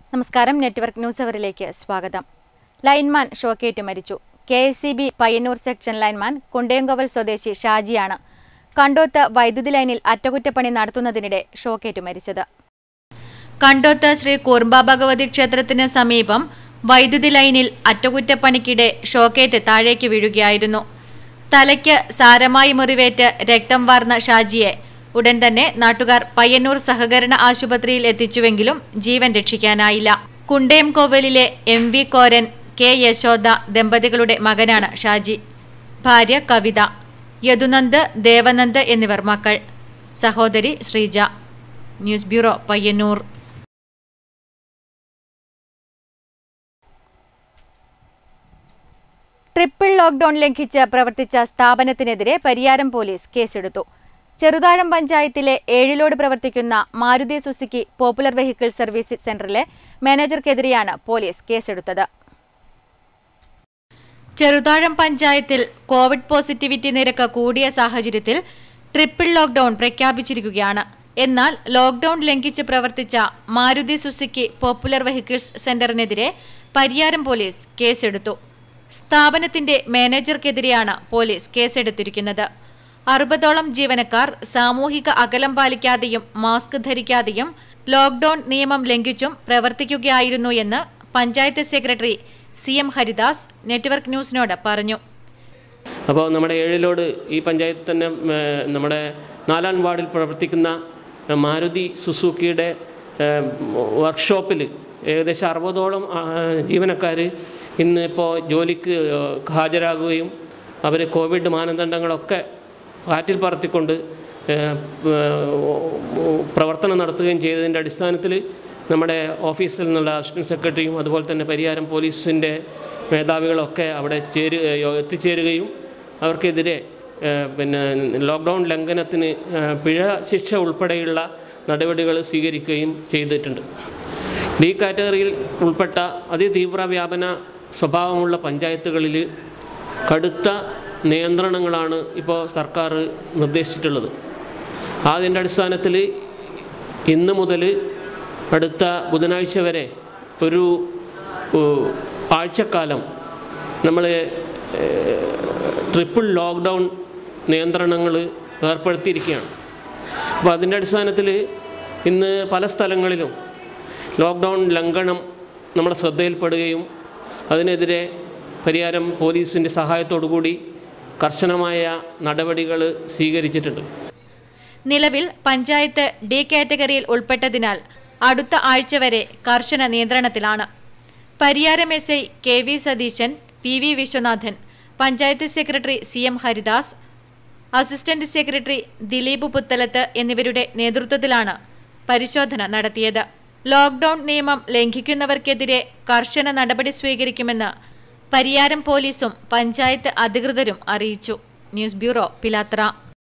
നമസ്കാരം network news അവറിലേക്ക് സ്വാഗതം. Lineman ഷോക്കേറ്റ് മരിച്ചു. KSCB Payyanur section lineman Kundenkoval സ്വദേശി ഷാജിയാണ് കണ്ടോത്ത് വൈദ്യുതി ലൈനിൽ അറ്റകുറ്റപ്പണി നടത്തുന്നതിനിടെ ഷോക്കേറ്റ് മരിച്ചത്. കണ്ടോത്ത് ശ്രീ കൂർമ്പ ഭഗവതി ക്ഷേത്രത്തിന് സമീപം വൈദ്യുതി ലൈനിൽ അറ്റകുറ്റപ്പണിക്കിടെ ഷോക്കേറ്റ് താഴേക്ക് വീഴുകയായിരുന്നു. തലയ്ക്ക് സാരമായി മുറിവേറ്റ് രക്തം വാർന്ന ഷാജിയെ ഉടൻ തന്നെ നാട്ടുകാർ പയ്യന്നൂർ സഹകരണ ആശുപത്രിയിൽ എത്തിച്ചുവെങ്കിലും ജീവൻ രക്ഷിക്കാനായില്ല. കുണ്ടേംകോവലിലെ MV കോരൻ K യശോദ ദമ്പതികളുടെ മകനാണ് ഷാജി. ഭാര്യ കവിത, യദുനന്ദ്, ദേവനന്ദ് എന്നിവർ മക്കൾ. സഹോദരി Sreeja. News bureau, Payyanur. Triple lockdown ലംഘിച്ച് പ്രവർത്തിച്ച സ്ഥാപനത്തിനെതിരെ പരിയാരം പോലീസ് കേസെടുത്തു. ചെറുതാഴം പഞ്ചായത്തിലെ 7 പ്രവർത്തിക്കുന്ന Maruti Suzuki popular vehicle service സെന്ററിലെ മാനേജർക്കെതിരെയാണ് പോലീസ് കേസെടുത്തത്. ചെറുതാഴം പഞ്ചായത്തിൽ കോവിഡ് പോസിറ്റിവിറ്റി നിരക്ക് കൂടിയ സാഹചര്യത്തിൽ ട്രിപ്പിൾ ലോക്ക്ഡൌൺ പ്രഖ്യാപിച്ചിരിക്കുകയാണ്. എന്നാൽ ലോക്ക്ഡൌൺ ലംഘിച്ച് പ്രവർത്തിച്ച മാരുതി സുസുക്കി പോപ്പുലർ വെഹിക്കിൾസ് സെന്ററിനെതിരെ പരിയാരം പോലീസ് കേസെടുത്തു. സ്ഥാപനത്തിന്റെ മാനേജർക്കെതിരെയാണ് പോലീസ് കേസെടുത്തിരിക്കുന്നത്. 60ഓളം ജീവനക്കാർ സാമൂഹിക അകലം പാലിക്കാതെയും മാസ്ക് ധരിക്കാതെയും ലോക്ക്ഡൌൺ നിയമം ലംഘിച്ചും പ്രവർത്തിക്കുകയായിരുന്നു എന്ന് panchayat secretary CM Haridas network ന്യൂസിനോട് പറഞ്ഞു. അപ്പോൾ നമ്മുടെ 7 ഈ പഞ്ചായത്ത് തന്നെ നമ്മുടെ 4ാം വാർഡിൽ പ്രവർത്തിക്കുന്ന മാരുതി സുസുക്കിയുടെ വർക്ക്ഷോപ്പിൽ ഏകദേശം 60ഓളം ജീവനക്കാർ ഇന്നിപ്പോൾ ജോലിക്ക് ഹാജരാകുകയും അവർ കോവിഡ് മാനദണ്ഡങ്ങളൊക്കെ കാറ്റിൽ പറത്തിക്കൊണ്ട് പ്രവർത്തനം നടത്തുകയും ചെയ്തതിൻ്റെ അടിസ്ഥാനത്തിൽ നമ്മുടെ ഓഫീസിൽ നിന്നുള്ള അസിസ്റ്റൻറ്റ് സെക്രട്ടറിയും അതുപോലെ തന്നെ പരിയാരം പോലീസിൻ്റെ മേധാവികളൊക്കെ അവിടെ എത്തിച്ചേരുകയും അവർക്കെതിരെ ലോക്ക്ഡൗൺ ലംഘനത്തിന് പിഴ ശിക്ഷ ഉൾപ്പെടെയുള്ള നടപടികൾ സ്വീകരിക്കുകയും ചെയ്തിട്ടുണ്ട്. D കാറ്റഗറിയിൽ ഉൾപ്പെട്ട അതിതീവ്ര വ്യാപന സ്വഭാവമുള്ള പഞ്ചായത്തുകളിൽ കടുത്ത നിയന്ത്രണങ്ങളാണ് ഇപ്പോൾ സർക്കാർ നിർദ്ദേശിച്ചിട്ടുള്ളത്. അതിൻ്റെ അടിസ്ഥാനത്തിൽ ഇന്ന് മുതൽ അടുത്ത ബുധനാഴ്ച വരെ ഒരു ആഴ്ചക്കാലം നമ്മൾ ട്രിപ്പിൾ ലോക്ക്ഡൗൺ നിയന്ത്രണങ്ങൾ ഏർപ്പെടുത്തിയിരിക്കുകയാണ്. അപ്പോൾ അതിൻ്റെ അടിസ്ഥാനത്തിൽ ഇന്ന് പല സ്ഥലങ്ങളിലും ലോക്ക്ഡൗൺ ലംഘനം നമ്മുടെ ശ്രദ്ധയിൽപ്പെടുകയും അതിനെതിരെ പരിയാരം പോലീസിൻ്റെ സഹായത്തോടുകൂടി കർശനമായ നടപടികൾ സ്വീകരിച്ചിട്ടുണ്ട്. നിലവിൽ പഞ്ചായത്ത് D കാറ്റഗറിയിൽ ഉൾപ്പെട്ടതിനാൽ അടുത്ത ആഴ്ച വരെ കർശന നിയന്ത്രണത്തിലാണ്. Pariyaram SI KV Satheesan, PV Viswanathan, panchayat secretary CM Haridas, assistant secretary Dileep Puthalath എന്നിവരുടെ നേതൃത്വത്തിലാണ് പരിശോധന നടത്തിയത്. ലോക്ക്ഡൌൺ നിയമം ലംഘിക്കുന്നവർക്കെതിരെ കർശന നടപടി സ്വീകരിക്കുമെന്ന് പരിയാരം പോലീസും പഞ്ചായത്ത് അധികൃതരും അറിയിച്ചു. ന്യൂസ് ബ്യൂറോ, പിലാത്ര.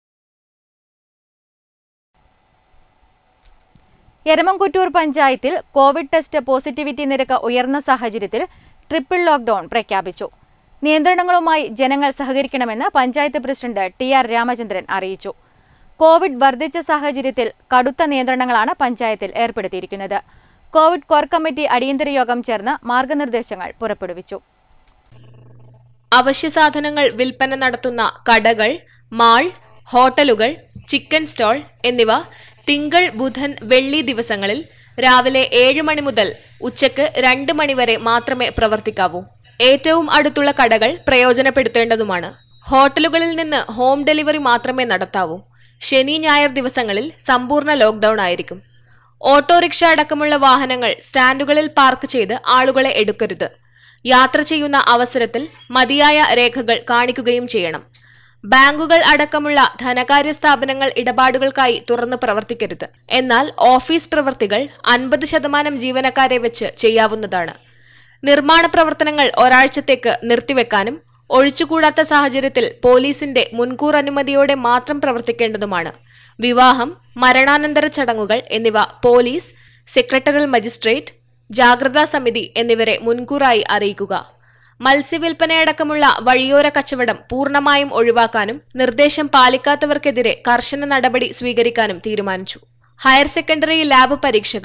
എരമംകുറ്റൂർ പഞ്ചായത്തിൽ കോവിഡ് ടെസ്റ്റ് പോസിറ്റിവിറ്റി നിരക്ക് ഉയർന്ന സാഹചര്യത്തിൽ ട്രിപ്പിൾ ലോക്ക്ഡൌൺ പ്രഖ്യാപിച്ചു. നിയന്ത്രണങ്ങളുമായി ജനങ്ങൾ സഹകരിക്കണമെന്ന് പഞ്ചായത്ത് പ്രസിഡന്റ് TR രാമചന്ദ്രൻ അറിയിച്ചു. കോവിഡ് വർദ്ധിച്ച സാഹചര്യത്തിൽ കടുത്ത നിയന്ത്രണങ്ങളാണ് പഞ്ചായത്തിൽ ഏർപ്പെടുത്തിയിരിക്കുന്നത്. കോവിഡ് കോർ കമ്മിറ്റി അടിയന്തര യോഗം ചേർന്ന് മാർഗനിർദ്ദേശങ്ങൾ പുറപ്പെടുവിച്ചു. അവശ്യ സാധനങ്ങൾ വിൽപ്പന നടത്തുന്ന കടകൾ, മാൾ, ഹോട്ടലുകൾ, ചിക്കൻ സ്റ്റോൾ എന്നിവ തിങ്കൾ, ബുധൻ, വെള്ളി ദിവസങ്ങളിൽ രാവിലെ 7 മണി മുതൽ ഉച്ചയ്ക്ക് 2 മണി വരെ മാത്രമേ പ്രവർത്തിക്കാവൂ. ഏറ്റവും അടുത്തുള്ള കടകൾ പ്രയോജനപ്പെടുത്തേണ്ടതുമാണ്. ഹോട്ടലുകളിൽ നിന്ന് ഹോം ഡെലിവറി മാത്രമേ നടത്താവൂ. ശനി, ഞായർ ദിവസങ്ങളിൽ സമ്പൂർണ്ണ ലോക്ക്ഡൌൺ ആയിരിക്കും. ഓട്ടോറിക്ഷ അടക്കമുള്ള വാഹനങ്ങൾ സ്റ്റാൻഡുകളിൽ പാർക്ക് ചെയ്ത് ആളുകളെ എടുക്കരുത്. യാത്ര ചെയ്യുന്ന അവസരത്തിൽ മതിയായ രേഖകൾ കാണിക്കുകയും ചെയ്യണം. ബാങ്കുകൾ അടക്കമുള്ള ധനകാര്യ സ്ഥാപനങ്ങൾ ഇടപാടുകൾക്കായി തുറന്ന് പ്രവർത്തിക്കരുത്. എന്നാൽ ഓഫീസ് പ്രവൃത്തികൾ 50% ജീവനക്കാരെ വെച്ച് ചെയ്യാവുന്നതാണ്. നിർമ്മാണ പ്രവർത്തനങ്ങൾ ഒരാഴ്ചത്തേക്ക് നിർത്തിവെക്കാനും ഒഴിച്ചുകൂടാത്ത സാഹചര്യത്തിൽ പോലീസിന്റെ മുൻകൂർ അനുമതിയോടെ മാത്രം പ്രവർത്തിക്കേണ്ടതുമാണ്. വിവാഹം, മരണാനന്തര ചടങ്ങുകൾ എന്നിവ പോലീസ്, സെക്രട്ടറിയൽ മജിസ്ട്രേറ്റ്, ജാഗ്രതാ സമിതി എന്നിവരെ മുൻകൂറായി അറിയിക്കുക. മത്സ്യവിൽപ്പനയടക്കമുള്ള വഴിയോര കച്ചവടം പൂർണ്ണമായും ഒഴിവാക്കാനും നിർദ്ദേശം പാലിക്കാത്തവർക്കെതിരെ കർശന നടപടി സ്വീകരിക്കാനും തീരുമാനിച്ചു. ഹയർ സെക്കൻഡറി ലാബ് പരീക്ഷകൾ,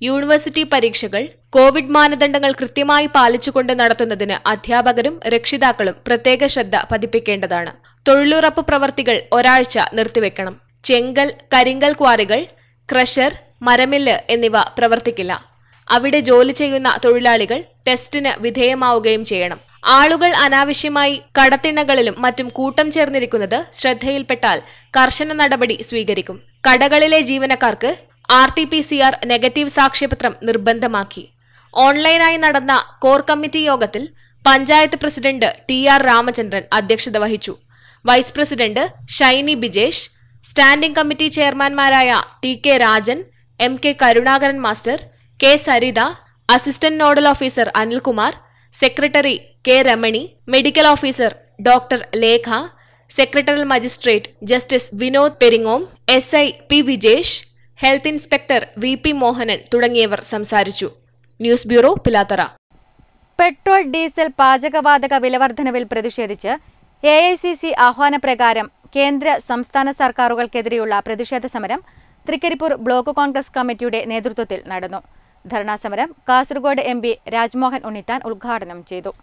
യൂണിവേഴ്സിറ്റി പരീക്ഷകൾ കോവിഡ് മാനദണ്ഡങ്ങൾ കൃത്യമായി പാലിച്ചുകൊണ്ട് നടത്തുന്നതിന് അധ്യാപകരും രക്ഷിതാക്കളും പ്രത്യേക ശ്രദ്ധ പതിപ്പിക്കേണ്ടതാണ്. തൊഴിലുറപ്പ് പ്രവർത്തികൾ ഒരാഴ്ച നിർത്തിവെക്കണം. ചെങ്കൽ, കരിങ്കൽ ക്വാറികൾ, ക്രഷർ, മരമില്ല് എന്നിവ പ്രവർത്തിക്കില്ല. അവിടെ ജോലി ചെയ്യുന്ന തൊഴിലാളികൾ ടെസ്റ്റിന് വിധേയമാവുകയും ചെയ്യണം. ആളുകൾ അനാവശ്യമായി കടത്തിണ്ണകളിലും മറ്റും കൂട്ടം ചേർന്നിരിക്കുന്നത് ശ്രദ്ധയിൽപ്പെട്ടാൽ കർശന നടപടി സ്വീകരിക്കും. കടകളിലെ ജീവനക്കാർക്ക് RT-PCR നെഗറ്റീവ് സാക്ഷ്യപത്രം നിർബന്ധമാക്കി. ഓൺലൈനായി നടന്ന കോർ കമ്മിറ്റി യോഗത്തിൽ പഞ്ചായത്ത് പ്രസിഡന്റ് TR രാമചന്ദ്രൻ അധ്യക്ഷത വഹിച്ചു. Vice president Shiny Bijesh, standing committee ചെയർമാൻമാരായ TK Rajan, MK Karunakaran master, K Saritha, assistant nodal officer Anilkumar, secretary K Ramani, medical officer doctor Lekha, secretarial magistrate justice Vinod Peringom, SI P Vijesh, health inspector VP Mohanan തുടങ്ങിയവർ സംസാരിച്ചു. News bureau, Pilathara. Petrol, diesel, പാചകവാതക വിലവർദ്ധനവിൽ പ്രതിഷേധിച്ച് AICC ആഹ്വാനപ്രകാരം കേന്ദ്ര സംസ്ഥാന സർക്കാരുകൾക്കെതിരെയുള്ള പ്രതിഷേധ സമരം തൃക്കരിപ്പൂർ ബ്ലോക്ക് കോൺഗ്രസ് കമ്മിറ്റിയുടെ നേതൃത്വത്തിൽ നടന്നു. ധർണാ സമരം കാസർഗോഡ് MP രാജ്മോഹൻ ഉണ്ണിത്താൻ ഉദ്ഘാടനം ചെയ്തു.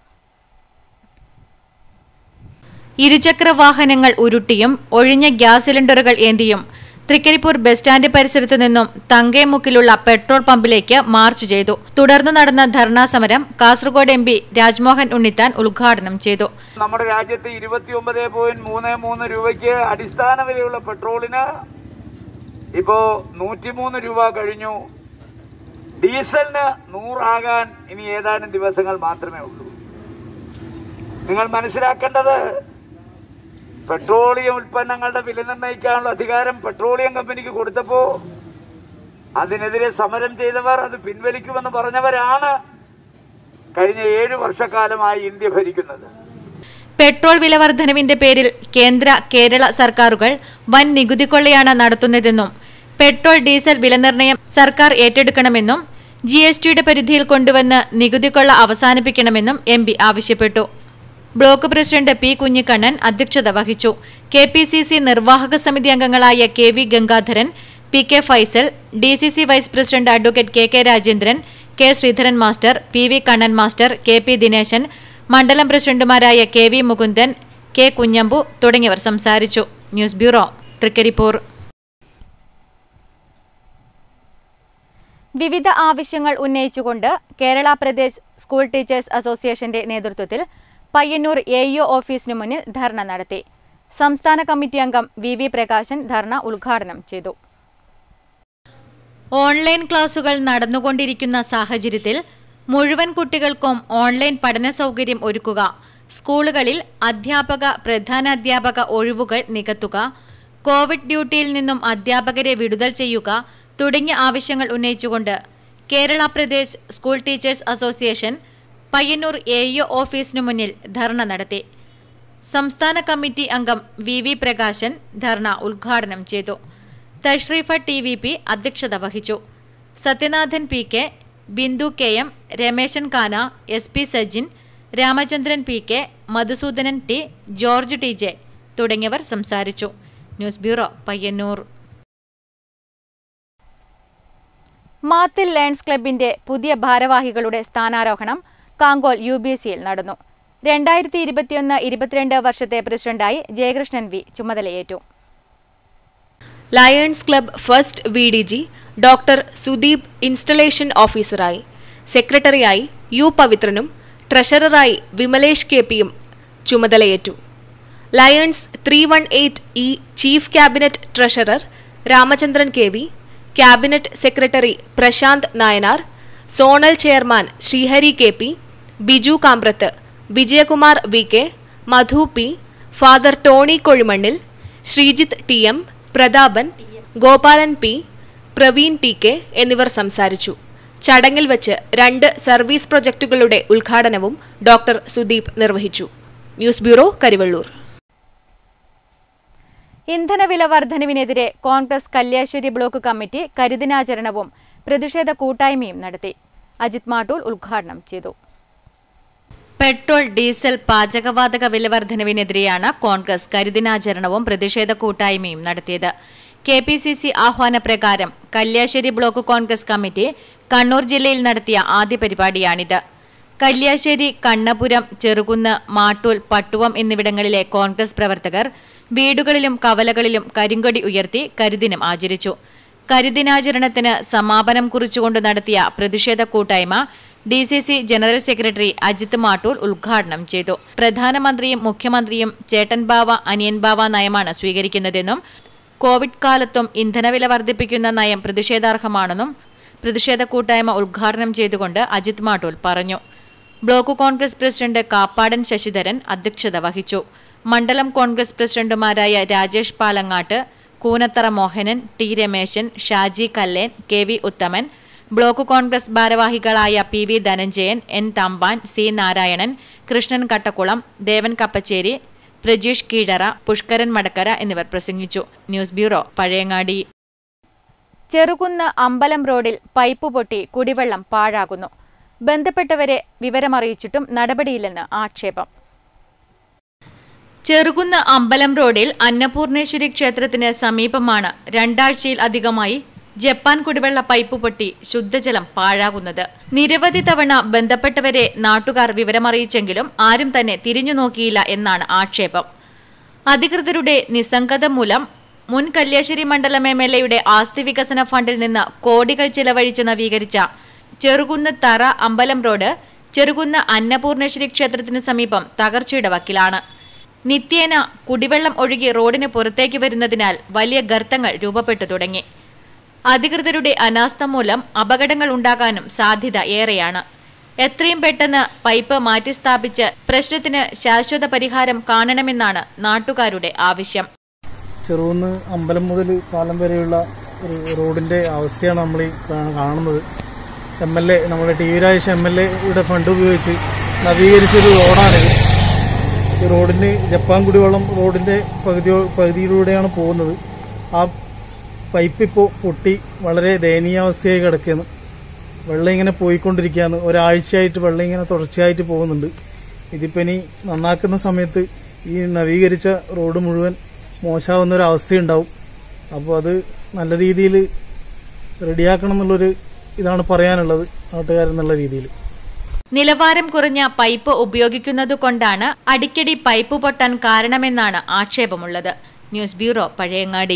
ഇരുചക്ര വാഹനങ്ങൾ ഉരുട്ടിയും ഒഴിഞ്ഞ ഗ്യാസ് സിലിണ്ടറുകൾ ഏന്തിയും തൃക്കരിപ്പൂർ ബസ് സ്റ്റാൻഡ് പരിസരത്തു നിന്നും തങ്കേമുക്കിലുള്ള പെട്രോൾ പമ്പിലേക്ക് മാർച്ച് ചെയ്തു. തുടർന്ന് നടന്ന ധർണാ സമരം കാസർഗോഡ് MP രാജ്മോഹൻ ഉണ്ണിത്താൻ ഉദ്ഘാടനം ചെയ്തു. നമ്മുടെ രാജ്യത്ത് 29.33 രൂപയ്ക്ക് അടിസ്ഥാന വിലയുള്ള പെട്രോളിന് ഇപ്പോ 103 രൂപ കഴിഞ്ഞു. ഡീസലിന് 100 ആകാൻ ഇനി ഏതാനും ദിവസങ്ങൾ മാത്രമേ ഉള്ളൂ. നിങ്ങൾ മനസ്സിലാക്കേണ്ടത്, പെട്രോളിയം ഉൽപ്പന്നങ്ങളുടെ വില നിർണ്ണയിക്കാനുള്ള അധികാരം പെട്രോളിയം കമ്പനിക്ക് കൊടുത്തപ്പോ അതിനെതിരെ സമരം ചെയ്തവർ അത് പിൻവലിക്കുമെന്ന് പറഞ്ഞവരാണ് കഴിഞ്ഞ 7 വർഷക്കാലമായി ഇന്ത്യ ഭരിക്കുന്നത്. പെട്രോൾ വിലവർദ്ധനവിന്റെ പേരിൽ കേന്ദ്ര, കേരള സർക്കാരുകൾ വൻ നികുതി കൊള്ളയാണ് നടത്തുന്നതെന്നും പെട്രോൾ, ഡീസൽ വിലനിർണ്ണയം സർക്കാർ ഏറ്റെടുക്കണമെന്നും GSTയുടെ പരിധിയിൽ കൊണ്ടുവന്ന് നികുതി കൊള്ള അവസാനിപ്പിക്കണമെന്നും MP ആവശ്യപ്പെട്ടു. ബ്ലോക്ക് പ്രസിഡന്റ് P കുഞ്ഞിക്കണ്ണൻ അധ്യക്ഷത വഹിച്ചു. KPCC നിർവാഹക സമിതി അംഗങ്ങളായ KV Gangadharan, PK Faisal, DCC vice president advocate KK Rajendran, K Sreedharan master, PV Kannan master, KP Dineshan, മണ്ഡലം പ്രസിഡന്റുമാരായ KV മുകുന്ദൻ, K കുഞ്ഞമ്പു തുടങ്ങിയവർ സംസാരിച്ചു. News bureau, Trikaripur. വിവിധ ആവശ്യങ്ങൾ ഉന്നയിച്ചുകൊണ്ട് കേരള പ്രദേശ് സ്കൂൾ ടീച്ചേഴ്സ് അസോസിയേഷന്റെ നേതൃത്വത്തിൽ പയ്യന്നൂർ AEO ഓഫീസിനു മുന്നിൽ ധർണ നടത്തി. സംസ്ഥാന കമ്മിറ്റി അംഗം VV പ്രകാശൻ ധർണ ഉദ്ഘാടനം ചെയ്തു. ഓൺലൈൻ ക്ലാസുകൾ നടന്നുകൊണ്ടിരിക്കുന്ന സാഹചര്യത്തിൽ മുഴുവൻ കുട്ടികൾക്കും ഓൺലൈൻ പഠന സൗകര്യം ഒരുക്കുക, സ്കൂളുകളിൽ അധ്യാപക, പ്രധാനാധ്യാപക ഒഴിവുകൾ നികത്തുക, കോവിഡ് ഡ്യൂട്ടിയിൽ നിന്നും അധ്യാപകരെ വിടുതൽ ചെയ്യുക തുടങ്ങിയ ആവശ്യങ്ങൾ ഉന്നയിച്ചുകൊണ്ട് Kerala Pradesh school teachers association Payyanur AEO ഓഫീസിനു മുന്നിൽ ധർണ നടത്തി. സംസ്ഥാന കമ്മിറ്റി അംഗം VV പ്രകാശൻ ധർണ ഉദ്ഘാടനം ചെയ്തു. തഷ്രീഫ TVP അധ്യക്ഷത വഹിച്ചു. Sathyanathan PK, Bindu KM, Rameshan Kana, SP Sajin, Ramachandran PK, Madhusoodanan T, George TJ തുടങ്ങിയവർ സംസാരിച്ചു. News bureau, Payyanur. Mathil lions ക്ലബിന്റെ പുതിയ ഭാരവാഹികളുടെ സ്ഥാനാരോഹണം കാങ്കോൽ UBCയിൽ നടന്നു. 2021-22 വർഷത്തെ പ്രസിഡന്റായി ജയകൃഷ്ണൻ V ചുമതലയേറ്റു. Lions club first VDG doctor Sudeep installation ഓഫീസറായി, സെക്രട്ടറിയായി U പവിത്രനും ട്രഷററായി വിമലേഷ് KPയും ചുമതലയേറ്റു. Lions 318E chief cabinet treasurer Ramachandran KV, cabinet secretary Prashanth Nayanar, zonal chairman Sreehari KP, Biju Kambrath, Vijayakumar VK, Madhu P, father Tony Kozhimannil, Sreejith TM, Prathapan, Gopalan P, Praveen TK എന്നിവർ സംസാരിച്ചു. ചടങ്ങിൽ വച്ച് 2 സർവീസ് പ്രൊജക്ടുകളുടെ ഉദ്ഘാടനവും ഡോക്ടർ സുദീപ് നിർവഹിച്ചു. News bureau, Karivellur. ഇന്ധനവില വർധനവിനെതിരെ കോൺഗ്രസ് കല്യാശ്ശേരി ബ്ലോക്ക് കമ്മിറ്റി കരിദിനാചരണവും പ്രതിഷേധ കൂട്ടായ്മയും നടത്തി. അജിത് മാട്ടൂൾ ഉദ്ഘാടനം ചെയ്തു. പെട്രോൾ, ഡീസൽ, പാചകവാതക വിലവർദ്ധനവിനെതിരെയാണ് കോൺഗ്രസ് കരിദിനാചരണവും പ്രതിഷേധ കൂട്ടായ്മയും നടത്തിയത്. KPCC ആഹ്വാനപ്രകാരം കല്യാശ്ശേരി ബ്ലോക്ക് കോൺഗ്രസ് കമ്മിറ്റി കണ്ണൂർ ജില്ലയിൽ നടത്തിയ ആദ്യ പരിപാടിയാണിത്. കല്യാശ്ശേരി, കണ്ണപുരം, ചെറുകുന്ന്, മാട്ടൂൽ, പട്ടുവം എന്നിവിടങ്ങളിലെ കോൺഗ്രസ് പ്രവർത്തകർ വീടുകളിലും കവലകളിലും കരിങ്കൊടി ഉയർത്തി കരിദിനം ആചരിച്ചു. കരിദിനാചരണത്തിന് സമാപനം കുറിച്ചുകൊണ്ട് നടത്തിയ പ്രതിഷേധ കൂട്ടായ്മ DCC general secretary Ajith Mattool ഉദ്ഘാടനം ചെയ്തു. പ്രധാനമന്ത്രിയും മുഖ്യമന്ത്രിയും ചേട്ടൻ ബാവ അനിയൻ ബാവ നയമാണ് സ്വീകരിക്കുന്നതെന്നും കോവിഡ് കാലത്തും ഇന്ധനവില വർദ്ധിപ്പിക്കുന്ന നയം പ്രതിഷേധാർഹമാണെന്നും പ്രതിഷേധ കൂട്ടായ്മ ഉദ്ഘാടനം ചെയ്തുകൊണ്ട് അജിത് മാട്ടൂൽ പറഞ്ഞു. ബ്ലോക്ക് കോൺഗ്രസ് പ്രസിഡന്റ് കാപ്പാടൻ ശശിധരൻ അധ്യക്ഷത വഹിച്ചു. മണ്ഡലം കോൺഗ്രസ് പ്രസിഡന്റുമാരായ Rajesh Palangat, Koonathara Mohanan, T Rameshan, Shaji Kallen, KV Uthaman, block Congress ഭാരവാഹികളായ PV Dhananjayan, N Thampan, C Narayanan, Krishnan Kattakkulam, ദേവൻ കപ്പച്ചേരി, പ്രജീഷ് കീഴറ, പുഷ്കരൻ മടക്കര എന്നിവർ പ്രസംഗിച്ചു. News bureau, Pazhayangadi. ചെറുകുന്ന് അമ്പലം റോഡിൽ പൈപ്പ് പൊട്ടി കുടിവെള്ളം പാഴാകുന്നു. ബന്ധപ്പെട്ടവരെ വിവരമറിയിച്ചിട്ടും നടപടിയില്ലെന്ന് ആക്ഷേപം. ചെറുകുന്ന് അമ്പലം റോഡിൽ അന്നപൂർണേശ്വരി ക്ഷേത്രത്തിന് സമീപമാണ് 2 ആഴ്ചയിൽ അധികമായി ജപ്പാൻ കുടിവെള്ള പൈപ്പ് പൊട്ടി ശുദ്ധജലം പാഴാകുന്നത്. നിരവധി തവണ ബന്ധപ്പെട്ടവരെ നാട്ടുകാർ വിവരമറിയിച്ചെങ്കിലും ആരും തന്നെ തിരിഞ്ഞു നോക്കിയില്ല എന്നാണ് ആക്ഷേപം. അധികൃതരുടെ നിസ്സംഗത മൂലം മുൻ കല്യാശ്ശേരി മണ്ഡലം MLAയുടെ ആസ്തി വികസന ഫണ്ടിൽ നിന്ന് കോടികൾ ചിലവഴിച്ച് നവീകരിച്ച ചെറുകുന്ന് തറ അമ്പലം റോഡ് ചെറുകുന്ന് അന്നപൂർണേശ്വരി ക്ഷേത്രത്തിന് സമീപം തകർച്ചയുടെ വക്കിലാണ്. നിത്യേന കുടിവെള്ളം ഒഴുകി റോഡിന് പുറത്തേക്ക് വരുന്നതിനാൽ വലിയ ഗർത്തങ്ങൾ രൂപപ്പെട്ടു തുടങ്ങി. അധികൃതരുടെ അനാസ്ഥ മൂലം അപകടങ്ങൾ ഉണ്ടാകാനും സാധ്യത ഏറെയാണ്. എത്രയും പെട്ടെന്ന് പൈപ്പ് മാറ്റി സ്ഥാപിച്ച് പ്രശ്നത്തിന് ശാശ്വത പരിഹാരം കാണണമെന്നാണ് നാട്ടുകാരുടെ ആവശ്യം. ചെറുകുന്ന് അമ്പലം മുതൽ പാലം വരെയുള്ള ഒരു റോഡിന്റെ അവസ്ഥയാണ് നമ്മൾ കാണുന്നത്. MLA നമ്മുടെ TV രാജേഷ് MLAയുടെ ഫണ്ട് ഉപയോഗിച്ച് നവീകരിച്ചൊരു റോഡാണിത്. ഈ റോഡിന് ജപ്പാൻ കുടിവെള്ളം റോഡിന്റെ പകുതിയിലൂടെയാണ് പോകുന്നത്. ആ പൈപ്പ് ഇപ്പോൾ പൊട്ടി വളരെ ദയനീയാവസ്ഥയായി കിടക്കുകയാണ്. വെള്ളം ഇങ്ങനെ പോയിക്കൊണ്ടിരിക്കുകയാണ്. ഒരാഴ്ചയായിട്ട് വെള്ളം ഇങ്ങനെ തുടർച്ചയായിട്ട് പോകുന്നുണ്ട്. ഇതിപ്പോൾ ഇനി നന്നാക്കുന്ന സമയത്ത് ഈ നവീകരിച്ച റോഡ് മുഴുവൻ മോശമാവുന്ന ഒരു അവസ്ഥയുണ്ടാവും. അപ്പോൾ അത് നല്ല രീതിയിൽ റെഡിയാക്കണം എന്നുള്ളൊരു ഇതാണ് പറയാനുള്ളത് നാട്ടുകാരെന്നുള്ള രീതിയിൽ. നിലവാരം കുറഞ്ഞ പൈപ്പ് ഉപയോഗിക്കുന്നതുകൊണ്ടാണ് അടിക്കടി പൈപ്പ് പൊട്ടാൻ കാരണമെന്നാണ് ആക്ഷേപമുള്ളത്. News bureau, Pazhayangadi.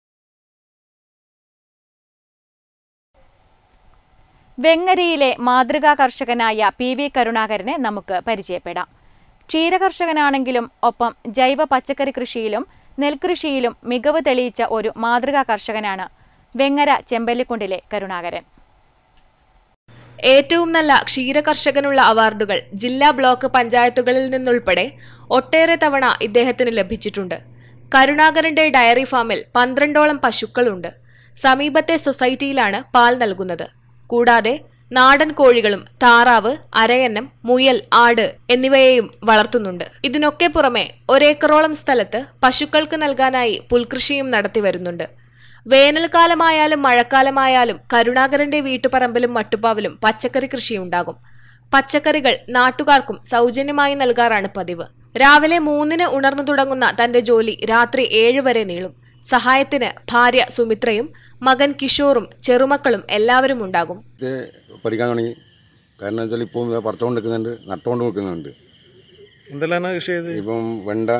വെങ്ങരയിലെ മാതൃകാ കർഷകനായ PV കരുണാകരനെ നമുക്ക് പരിചയപ്പെടാം. ക്ഷീരകർഷകനാണെങ്കിലും ഒപ്പം ജൈവ പച്ചക്കറി കൃഷിയിലും നെൽകൃഷിയിലും മികവ് തെളിയിച്ച ഒരു മാതൃകാ കർഷകനാണ് വെങ്ങര ചെമ്പല്ലിക്കുണ്ടിലെ കരുണാകരൻ. ഏറ്റവും നല്ല ക്ഷീരകർഷകനുള്ള അവാർഡുകൾ ജില്ലാ ബ്ലോക്ക് പഞ്ചായത്തുകളിൽ നിന്നുൾപ്പെടെ ഒട്ടേറെ തവണ ഇദ്ദേഹത്തിന് ലഭിച്ചിട്ടുണ്ട്. കരുണാകരന്റെ ഡയറി ഫാമിൽ 12ഓളം പശുക്കളുണ്ട്. സമീപത്തെ സൊസൈറ്റിയിലാണ് പാൽ നൽകുന്നത്. കൂടാതെ നാടൻ കോഴികളും താറാവ്, അരയന്നം, മുയൽ, ആട് എന്നിവയെയും വളർത്തുന്നുണ്ട്. ഇതിനൊക്കെ പുറമെ 1 ഏക്കറോളം സ്ഥലത്ത് പശുക്കൾക്ക് നൽകാനായി പുൽകൃഷിയും നടത്തിവരുന്നുണ്ട്. വേനൽക്കാലമായാലും മഴക്കാലമായാലും കരുണാകരന്റെ വീട്ടുപറമ്പിലും മട്ടുപ്പാവിലും പച്ചക്കറി കൃഷിയുണ്ടാകും. പച്ചക്കറികൾ നാട്ടുകാർക്കും സൗജന്യമായി നൽകാറാണ് പതിവ്. രാവിലെ 3-ന് ഉണർന്നു തുടങ്ങുന്ന തന്റെ ജോലി രാത്രി 7 വരെ നീളും. സഹായത്തിന് ഭാര്യ സുമിത്രയും മകൻ കിഷോറും ചെറുമക്കളും എല്ലാവരും ഉണ്ടാകും. പഠിക്കാൻ തുടങ്ങി. കാരണം വെച്ചാൽ ഇപ്പോൾ പറിച്ചുകൊണ്ട് നിൽക്കുന്നുണ്ട്, നട്ടുകൊണ്ട് നിൽക്കുന്നുണ്ട്. എന്തെല്ലാം കൃഷി ചെയ്ത്? ഇപ്പം വെണ്ട,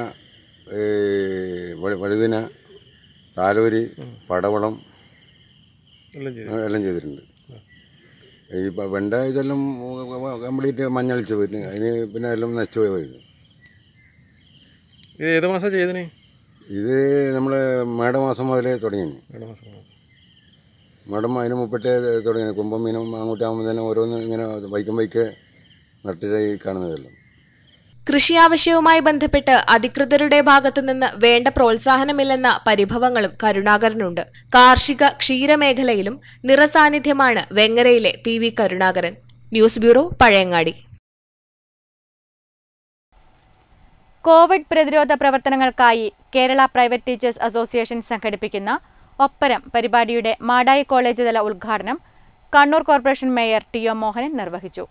വഴുതിന, താലോരി, പടവളം എല്ലാം ചെയ്തിട്ടുണ്ട്. ഈ വെണ്ട ഇതെല്ലാം കംപ്ലീറ്റ് മഞ്ഞളിച്ച് പോയിരുന്നു. അതിന് പിന്നെ എല്ലാം നശിച്ചു പോയിരുന്നു. ഇത് ഏത് മാസം ചെയ്തതിന്? ഇത് നമ്മൾ മേടമാസം മുതലേ തുടങ്ങി. മേടം അതിന് മുപ്പിട്ടേ തുടങ്ങി. കുമ്പം മീനും അങ്ങോട്ട് ആകുമ്പോൾ തന്നെ ഓരോന്ന് ഇങ്ങനെ വൈക്ക് നട്ടിട്ടായി കാണുന്നതെല്ലാം. കൃഷി ആവശ്യവുമായി ബന്ധപ്പെട്ട് അധികൃതരുടെ ഭാഗത്തുനിന്ന് വേണ്ട പ്രോത്സാഹനമില്ലെന്ന പരിഭവങ്ങളും കരുണാകരനുണ്ട്. കാർഷിക ക്ഷീരമേഖലയിലും നിറസാന്നിധ്യമാണ് വെങ്ങരയിലെ PV Karunakaran. News bureau, Pazhayangadi. Covid പ്രതിരോധ പ്രവർത്തനങ്ങൾക്കായി കേരള പ്രൈവറ്റ് ടീച്ചേഴ്സ് അസോസിയേഷൻ സംഘടിപ്പിക്കുന്ന ഒപ്പരം പരിപാടിയുടെ മാടായി കോളേജ് തല ഉദ്ഘാടനം Kannur corporation mayor TO Mohanan നിർവഹിച്ചു.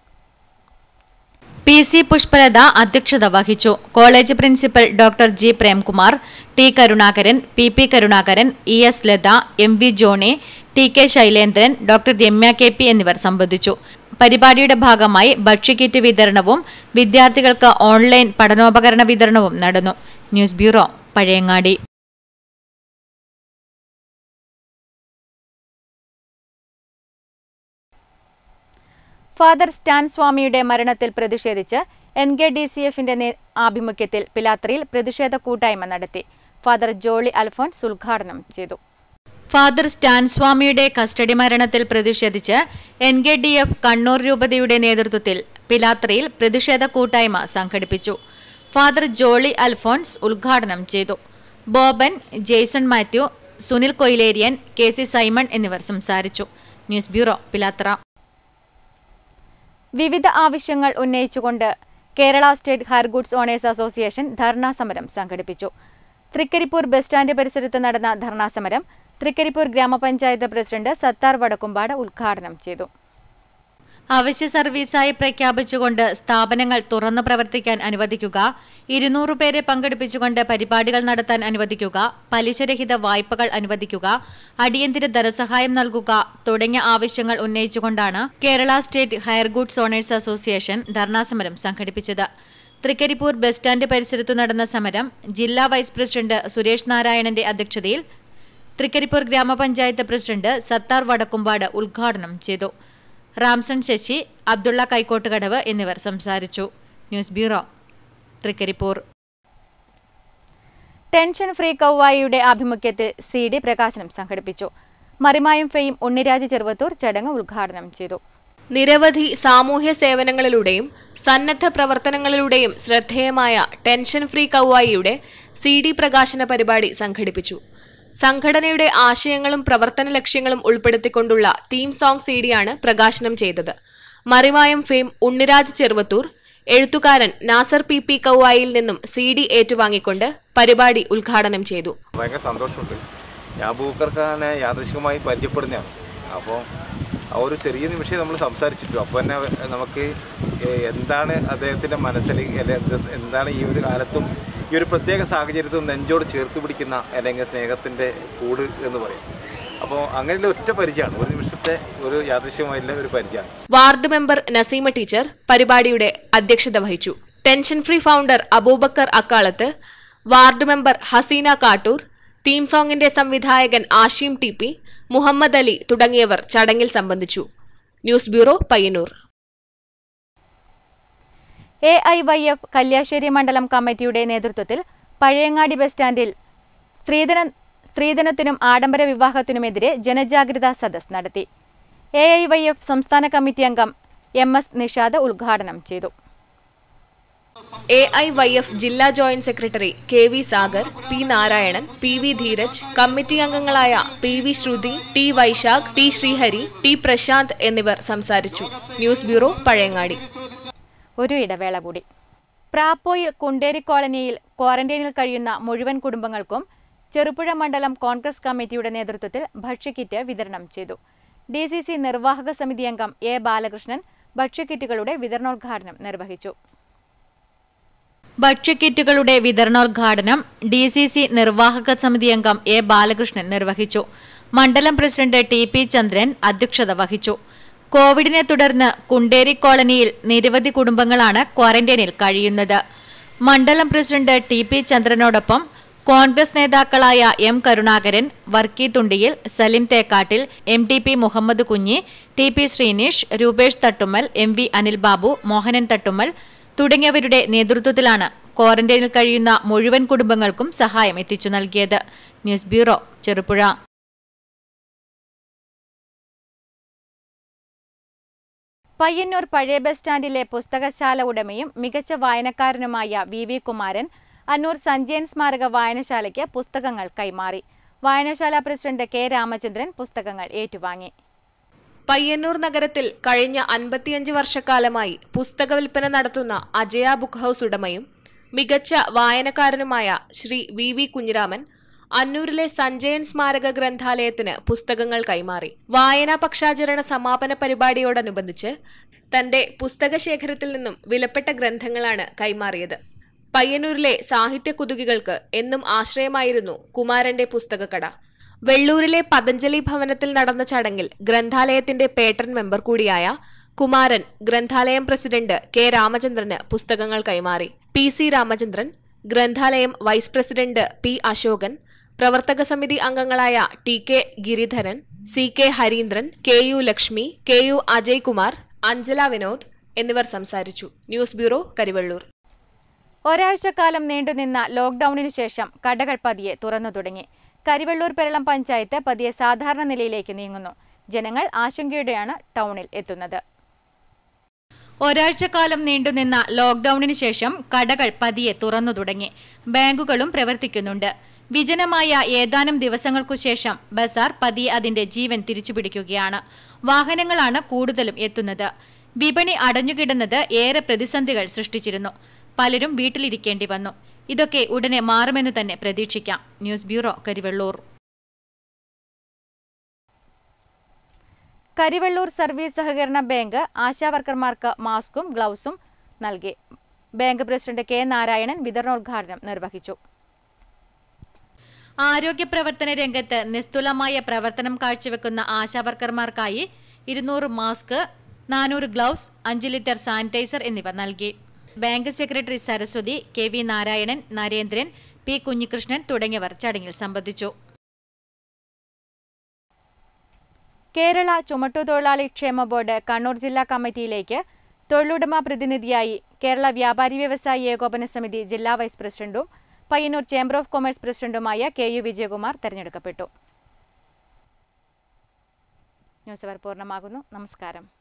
PC പുഷ്പലത അധ്യക്ഷത വഹിച്ചു. College principal doctor G Premkumar, T Karunakaran, PP Karunakaran, ES Latha, MV Johnny, TK Shailendran, doctor Ramya KP എന്നിവർ സംബന്ധിച്ചു. പരിപാടിയുടെ ഭാഗമായി ഭക്ഷ്യക്കിറ്റ് വിതരണവും വിദ്യാർത്ഥികൾക്ക് ഓൺലൈൻ പഠനോപകരണ വിതരണവും നടന്നു. News bureau, Pazhayangadi. Father Stan സ്വാമിയുടെ മരണത്തിൽ പ്രതിഷേധിച്ച് NKDCFന്റെ ആഭിമുഖ്യത്തിൽ പിലാത്രയിൽ പ്രതിഷേധ കൂട്ടായ്മ നടത്തി. ഫാദർ ജോളി അൽഫോൻസ് ഉദ്ഘാടനം ചെയ്തു. ഫാദർ സ്റ്റാൻ സ്വാമിയുടെ കസ്റ്റഡി മരണത്തിൽ പ്രതിഷേധിച്ച് NKDF കണ്ണൂർ രൂപതയുടെ നേതൃത്വത്തിൽ പിലാത്രയിൽ പ്രതിഷേധ കൂട്ടായ്മ സംഘടിപ്പിച്ചു. ഫാദർ ജോളി അൽഫോൻസ് ഉദ്ഘാടനം ചെയ്തു. Boban, Jaison Mathew, Sunil Koyileriyan, KC Simon എന്നിവർ സംസാരിച്ചു. News bureau, Pilathara. വിവിധ ആവശ്യങ്ങൾ ഉന്നയിച്ചുകൊണ്ട് Kerala state hire goods owners association dharna സമരം സംഘടിപ്പിച്ചു. തൃക്കരിപ്പൂർ ബസ് സ്റ്റാൻഡ് പരിസരത്ത് നടന്ന ധർണാ സമരം തൃക്കരിപ്പൂർ ഗ്രാമപഞ്ചായത്ത് പ്രസിഡന്റ് സത്താർ വടക്കുംപാട് ഉദ്ഘാടനം ചെയ്തു. അവശ്യ സർവീസായി പ്രഖ്യാപിച്ചുകൊണ്ട് സ്ഥാപനങ്ങൾ തുറന്നു പ്രവർത്തിക്കാൻ അനുവദിക്കുക, 200 പേരെ പങ്കെടുപ്പിച്ചുകൊണ്ട് പരിപാടികൾ നടത്താൻ അനുവദിക്കുക, പലിശരഹിത വായ്പകൾ അനുവദിക്കുക, അടിയന്തര ധനസഹായം നൽകുക തുടങ്ങിയ ആവശ്യങ്ങൾ ഉന്നയിച്ചുകൊണ്ടാണ് Kerala state hire goods owners association ധർണാസമരം സംഘടിപ്പിച്ചത്. തൃക്കരിപ്പൂർ ബസ് സ്റ്റാൻഡ് പരിസരത്തു നടന്ന സമരം ജില്ലാ വൈസ് പ്രസിഡന്റ് സുരേഷ് നാരായണന്റെ അധ്യക്ഷതയിൽ തൃക്കരിപ്പൂർ ഗ്രാമപഞ്ചായത്ത് പ്രസിഡന്റ് സത്താർ വടക്കുംപാട് ഉദ്ഘാടനം ചെയ്തു. റാംസൺ ശശി, അബ്ദുള്ള കൈക്കോട്ടുകടവ് എന്നിവർ സംസാരിച്ചു. News bureau, Trikaripur. Tension free കൗവായിയുടെ ആഭിമുഖ്യത്തിൽ CD പ്രകാശനം സംഘടിപ്പിച്ചു. മറിമായം ഫെയിം ഉണ്ണിരാജ് ചെറുവത്തൂർ ചടങ്ങ് ഉദ്ഘാടനം ചെയ്തു. നിരവധി സാമൂഹ്യ സേവനങ്ങളിലൂടെയും സന്നദ്ധ പ്രവർത്തനങ്ങളിലൂടെയും ശ്രദ്ധേയമായ ടെൻഷൻ ഫ്രീ കൗവായിയുടെ CD പ്രകാശന പരിപാടി സംഘടിപ്പിച്ചു. സംഘടനയുടെ ആശയങ്ങളും പ്രവർത്തന ലക്ഷ്യങ്ങളും ഉൾപ്പെടുത്തിക്കൊണ്ടുള്ള തീം സോങ് CD-യാണ് പ്രകാശനം ചെയ്തത്. മറിമായം ഫെയിം ഉണ്ണിരാജ് ചെറുവത്തൂർ, എഴുത്തുകാരൻ നാസർ PP കൗവായിൽ നിന്നും CD ഏറ്റുവാങ്ങിക്കൊണ്ട് പരിപാടി ഉദ്ഘാടനം ചെയ്തു. ഭയങ്കര സന്തോഷമുണ്ട്. ഞാൻ ബൂക്കർഖാനെ യാദൃശ്ചികമായി പരിചയപ്പെടുന്നതാണ്. അപ്പോൾ ആ ഒരു ചെറിയ നിമിഷം നമ്മൾ സംസാരിച്ചിട്ടു. അപ്പോൾ തന്നെ നമുക്ക് എന്താണ് അദ്ദേഹത്തിൻ്റെ മനസ്സിൽ, എന്താണ് ഈ ഒരു കാലത്തും ഈ ഒരു പ്രത്യേക സാഹചര്യത്തിൽ നെഞ്ചോട് ചേർത്ത് പിടിക്കുന്ന അല്ലെങ്കിൽ സ്നേഹത്തിൻ്റെ കൂട് എന്ന് പറയും. അപ്പോൾ അങ്ങനെയുള്ള ഒറ്റ പരിചയമാണ്, ഒരു നിമിഷത്തെ ഒരു യാദൃശ്യമായുള്ള ഒരു പരിചയമാണ്. വാർഡ് മെമ്പർ നസീമ ടീച്ചർ പരിപാടിയുടെ അധ്യക്ഷത വഹിച്ചു. Tension free founder Abubakar Akkalath, ward member Haseena Kattoor, theme സോങ്ങിന്റെ സംവിധായകൻ ആഷിം TP, മുഹമ്മദ് അലി തുടങ്ങിയവർ ചടങ്ങിൽ സംബന്ധിച്ചു. News bureau, Payyanur. AIYF കല്യാശ്ശേരി മണ്ഡലം കമ്മിറ്റിയുടെ നേതൃത്വത്തിൽ പഴയങ്ങാടി ബസ് സ്റ്റാൻഡിൽ സ്ത്രീധനത്തിനും ആഡംബര വിവാഹത്തിനുമെതിരെ ജനജാഗ്രതാ സദസ് നടത്തി. AIYF സംസ്ഥാന കമ്മിറ്റി അംഗം MS നിഷാദ് ഉദ്ഘാടനം ചെയ്തു. AIYF ജില്ലാ joint secretary KV Sagar, P Narayanan, PV Dheeraj, committee അംഗങ്ങളായ PV Shruthi, T Vaisakh, T Sreehari, T Prasanth എന്നിവർ സംസാരിച്ചു. News bureau, Pazhayangadi. ഒരു ഇടവേള കൂടി. പ്രാപ്പോയിൽ കുണ്ടേരി കോളനിയിൽ ക്വാറന്റൈനിൽ കഴിയുന്ന മുഴുവൻ കുടുംബങ്ങൾക്കും ചെറുപുഴ മണ്ഡലം കോൺഗ്രസ് കമ്മിറ്റിയുടെ നേതൃത്വത്തിൽ ഭക്ഷ്യക്കിറ്റ് വിതരണം ചെയ്തു. DCC നിർവാഹക സമിതി അംഗം A ബാലകൃഷ്ണൻ ഭക്ഷ്യക്കിറ്റുകളുടെ വിതരണോദ്ഘാടനം നിർവഹിച്ചു. ഭക്ഷ്യക്കിറ്റുകളുടെ വിതരണോദ്ഘാടനം DCC നിർവാഹക സമിതി അംഗം A ബാലകൃഷ്ണൻ നിർവഹിച്ചു. മണ്ഡലം പ്രസിഡന്റ് TP ചന്ദ്രൻ അധ്യക്ഷത വഹിച്ചു. കോവിഡിനെ തുടർന്ന് കുണ്ടേരി കോളനിയിൽ നിരവധി കുടുംബങ്ങളാണ് ക്വാറന്റൈനിൽ കഴിയുന്നത്. മണ്ഡലം പ്രസിഡന്റ് TP ചന്ദ്രനോടൊപ്പം കോൺഗ്രസ് നേതാക്കളായ M കരുണാകരൻ, വർക്കി തുണ്ടിയിൽ, Salim Thekkattil, MTP Muhammad Kunhi, TP Sreenish, Rupesh Thattummal, MV Anil Babu, Mohanan Thattummal തുടങ്ങിയവരുടെ നേതൃത്വത്തിലാണ് ക്വാറന്റൈനിൽ കഴിയുന്ന മുഴുവൻ കുടുംബങ്ങൾക്കും സഹായം എത്തിച്ചു നൽകിയത്. News bureau, Cherupuzha. പയ്യന്നൂർ പഴയ ബസ് സ്റ്റാൻഡിലെ പുസ്തകശാല ഉടമയും മികച്ച വായനക്കാരനുമായ VV കുമാരൻ അന്നൂർ സഞ്ജയൻ സ്മാരക വായനശാലയ്ക്ക് പുസ്തകങ്ങൾ കൈമാറി. വായനശാല പ്രസിഡന്റ് K രാമചന്ദ്രൻ പുസ്തകങ്ങൾ ഏറ്റുവാങ്ങി. പയ്യന്നൂർ നഗരത്തിൽ കഴിഞ്ഞ 55 വർഷക്കാലമായി പുസ്തക വിൽപ്പന നടത്തുന്ന അജയ ബുക്ക് ഹൌസ് ഉടമയും മികച്ച വായനക്കാരനുമായ ശ്രീ VV കുഞ്ഞിരാമൻ അന്നൂരിലെ സഞ്ജയൻ സ്മാരക ഗ്രന്ഥാലയത്തിന് പുസ്തകങ്ങൾ കൈമാറി. വായനാ പക്ഷാചരണ സമാപന പരിപാടിയോടനുബന്ധിച്ച് തന്റെ പുസ്തകശേഖരത്തിൽ നിന്നും വിലപ്പെട്ട ഗ്രന്ഥങ്ങളാണ് കൈമാറിയത്. പയ്യന്നൂരിലെ സാഹിത്യ കുതുകികൾക്ക് എന്നും ആശ്രയമായിരുന്നു കുമാരന്റെ പുസ്തകക്കട. വെള്ളൂരിലെ പതഞ്ജലി ഭവനത്തിൽ നടന്ന ചടങ്ങിൽ ഗ്രന്ഥാലയത്തിന്റെ പേട്രൺ മെമ്പർ കൂടിയായ കുമാരൻ ഗ്രന്ഥാലയം പ്രസിഡന്റ് കെ രാമചന്ദ്രന് പുസ്തകങ്ങൾ കൈമാറി. PC രാമചന്ദ്രൻ, ഗ്രന്ഥാലയം വൈസ് പ്രസിഡന്റ് P അശോകൻ, പ്രവർത്തക സമിതി അംഗങ്ങളായ TK Giridharan, CK Harindran, KU Lakshmi, KU Ajay Kumar, Anjala Vinod എന്നിവർ സംസാരിച്ചു. News bureau, Karivellur. ഒരാഴ്ചക്കാലം നീണ്ടുനിന്ന ലോക്ഡൌണിനു ശേഷം കടകൾ പതിയെ തുറന്നു തുടങ്ങി. കരിവെള്ളൂർ പെരളം പഞ്ചായത്ത് പതിയെ സാധാരണ നിലയിലേക്ക് നീങ്ങുന്നു. ജനങ്ങൾ ആശങ്കയോടെയാണ് ടൗണിൽ എത്തുന്നത്. ഒരാഴ്ചക്കാലം നീണ്ടുനിന്ന ലോക്ഡൌണിനു ശേഷം കടകൾ പതിയെ തുറന്നു തുടങ്ങി. ബാങ്കുകളും പ്രവർത്തിക്കുന്നുണ്ട്. വിജനമായ ഏതാനും ദിവസങ്ങൾക്കു ശേഷം ബസാർ പതിയെ അതിന്റെ ജീവൻ തിരിച്ചുപിടിക്കുകയാണ്. വാഹനങ്ങളാണ് കൂടുതലും എത്തുന്നത്. വിപണി അടഞ്ഞുകിടന്നത് ഏറെ പ്രതിസന്ധികൾ സൃഷ്ടിച്ചിരുന്നു. പലരും വീട്ടിലിരിക്കേണ്ടി വന്നു. ഇതൊക്കെ ഉടനെ മാറുമെന്ന് തന്നെ പ്രതീക്ഷിക്കാം. News bureau, Karivellur. Karivellur service സഹകരണ ബാങ്ക് ആശാവർക്കർമാർക്ക് മാസ്കും ഗ്ലൗസും നൽകി. ബാങ്ക് പ്രസിഡന്റ് K നാരായണൻ വിതരണോദ്ഘാടനം നിർവഹിച്ചു. ആരോഗ്യ പ്രവർത്തന രംഗത്ത് നിസ്തുലമായ പ്രവർത്തനം കാഴ്ചവെക്കുന്ന ആശാവർക്കർമാർക്കായി 200 മാസ്ക്, 400 ഗ്ലൗസ്, 5 ലിറ്റർ സാനിറ്റൈസർ എന്നിവ നൽകി. Bank secretary Saraswathi, KV Narayanan, Narendran, P Kunhikrishnan തുടങ്ങിയവർ ചടങ്ങിൽ സംബന്ധിച്ചു. കേരള ചുമട്ടുതൊഴിലാളി ക്ഷേമ ബോർഡ് കണ്ണൂർ ജില്ലാ കമ്മിറ്റിയിലേക്ക് തൊഴിലുടമ പ്രതിനിധിയായി കേരള വ്യാപാരി വ്യവസായി ഏകോപന സമിതി ജില്ലാ വൈസ് പ്രസിഡന്റും പയ്യന്നൂർ ചേംബർ ഓഫ് കൊമേഴ്സ് പ്രസിഡന്റുമായ KU വിജയകുമാർ തെരഞ്ഞെടുക്കപ്പെട്ടു. ന്യൂസ് അവർ പൂർണ്ണമാകുന്നു. നമസ്കാരം.